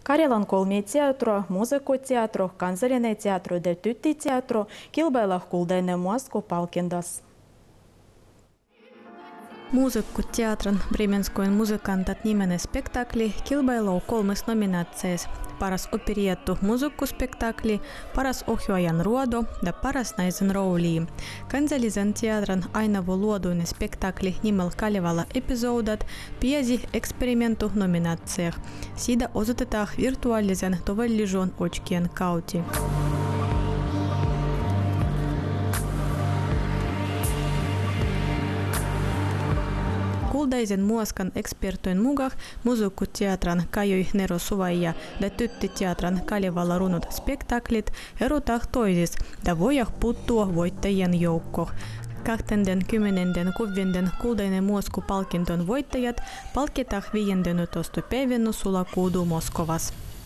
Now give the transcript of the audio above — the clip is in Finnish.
Karjalan kolmi teatro, muusikoteatro, kansallinen teatro ja tyttiteatro kilpailla kultainen muosko palkindas. Muusikkoteatron Bremenskoin muzikantat nimenen spektakli kilpailuu kolmes nominaatseis: paras operettu muusikkospektakli, paras ohjaajan ruodo ja paras naisen rooli. Kansallisen teatron ainavuoluoduinen spektakli nimellä Kalevala episodat pääsi eksperimentu nominaatseeh. Siitä osoitetaan virtuaalisen todellisuuden očkien kautta. Kultaisen muoskan ekspertojen mukaan muusikkoteatron Kajoi Nero Suvaija ja tyttiteatron Kalevala runot spektaklit erotavat toisista ja voivat puuttua voittajien joukkoon. 26. kultainen muoskupalkinton voittajat palkitaan 15. päivänä sulakuuta Moskovassa.